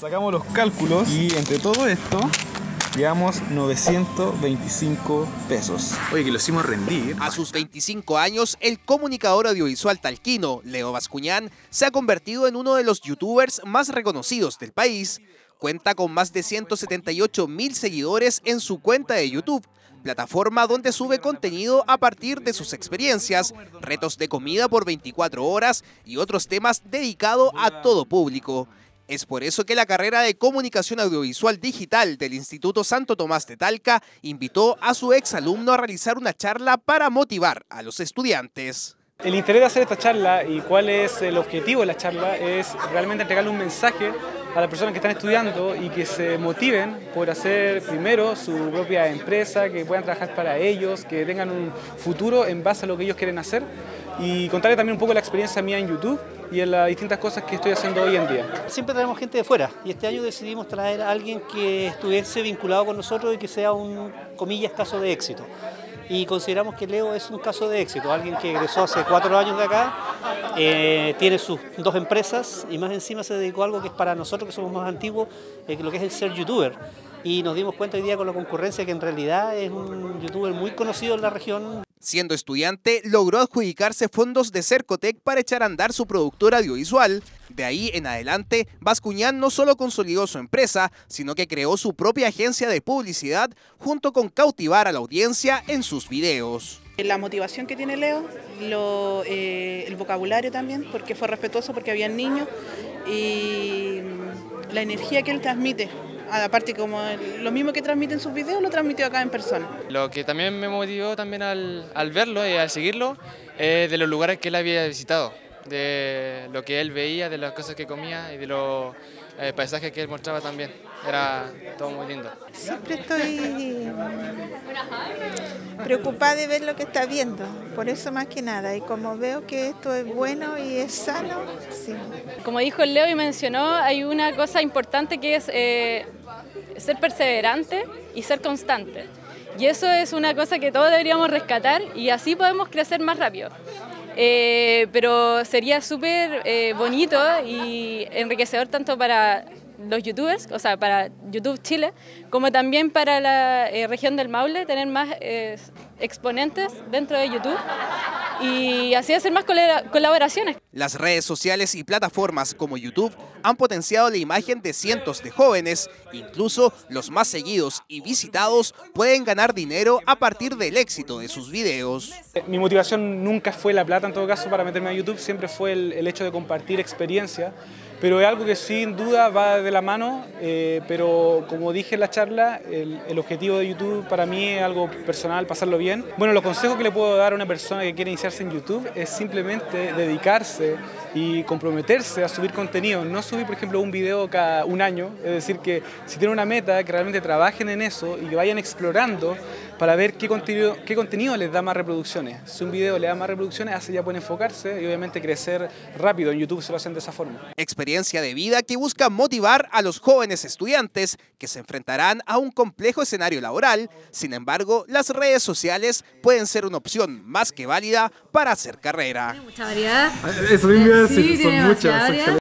Sacamos los cálculos y entre todo esto llevamos 925 pesos. Oye, que lo hicimos rendir. A sus 25 años, el comunicador audiovisual talquino, Leo Bascuñán, se ha convertido en uno de los youtubers más reconocidos del país. Cuenta con más de 178.000 seguidores en su cuenta de YouTube, plataforma donde sube contenido a partir de sus experiencias, retos de comida por 24 horas y otros temas dedicados a todo público. Es por eso que la carrera de Comunicación Audiovisual Digital del Instituto Santo Tomás de Talca invitó a su exalumno a realizar una charla para motivar a los estudiantes. El interés de hacer esta charla y cuál es el objetivo de la charla es realmente entregarle un mensaje a las personas que están estudiando y que se motiven por hacer primero su propia empresa, que puedan trabajar para ellos, que tengan un futuro en base a lo que ellos quieren hacer, y contarles también un poco la experiencia mía en YouTube y en las distintas cosas que estoy haciendo hoy en día. Siempre traemos gente de fuera y este año decidimos traer a alguien que estuviese vinculado con nosotros y que sea un, comillas, caso de éxito. Y consideramos que Leo es un caso de éxito, alguien que egresó hace 4 años de acá, tiene sus 2 empresas y más encima se dedicó a algo que es para nosotros que somos más antiguos, lo que es el ser youtuber. Y nos dimos cuenta hoy día con la concurrencia que en realidad es un youtuber muy conocido en la región. Siendo estudiante, logró adjudicarse fondos de Cercotec para echar a andar su productora audiovisual. De ahí en adelante, Bascuñán no solo consolidó su empresa, sino que creó su propia agencia de publicidad junto con cautivar a la audiencia en sus videos. La motivación que tiene Leo, el vocabulario también, porque fue respetuoso, porque habían niños, y la energía que él transmite. Aparte, como lo mismo que transmite en sus videos, lo transmitió acá en persona. Lo que también me motivó también al verlo y al seguirlo es de los lugares que él había visitado, de lo que él veía, de las cosas que comía y de los paisajes que él mostraba también. Era todo muy lindo. Siempre estoy preocupada de ver lo que está viendo, por eso más que nada. Y como veo que esto es bueno y es sano, sí. Como dijo Leo y mencionó, hay una cosa importante que es ser perseverante y ser constante. Y eso es una cosa que todos deberíamos rescatar y así podemos crecer más rápido. Pero sería súper bonito y enriquecedor tanto para los youtubers, o sea, para YouTube Chile, como también para la región del Maule, tener más exponentes dentro de YouTube y así hacer más colaboraciones. Las redes sociales y plataformas como YouTube han potenciado la imagen de cientos de jóvenes, incluso los más seguidos y visitados pueden ganar dinero a partir del éxito de sus videos. Mi motivación nunca fue la plata en todo caso para meterme a YouTube, siempre fue el hecho de compartir experiencia. Pero es algo que sin duda va de la mano, pero como dije en la charla, el objetivo de YouTube para mí es algo personal, pasarlo bien. Bueno, los consejos que le puedo dar a una persona que quiere iniciarse en YouTube es simplemente dedicarse y comprometerse a subir contenido, no subir por ejemplo un video cada un año, es decir que si tienen una meta, que realmente trabajen en eso y que vayan explorando para ver qué contenido les da más reproducciones. Si un video le da más reproducciones, así ya pueden enfocarse y obviamente crecer rápido. En YouTube se lo hacen de esa forma. Experiencia de vida que busca motivar a los jóvenes estudiantes que se enfrentarán a un complejo escenario laboral. Sin embargo, las redes sociales pueden ser una opción más que válida para hacer carrera. Tiene mucha variedad. Eso mismo iba a decir, sí, son muchas.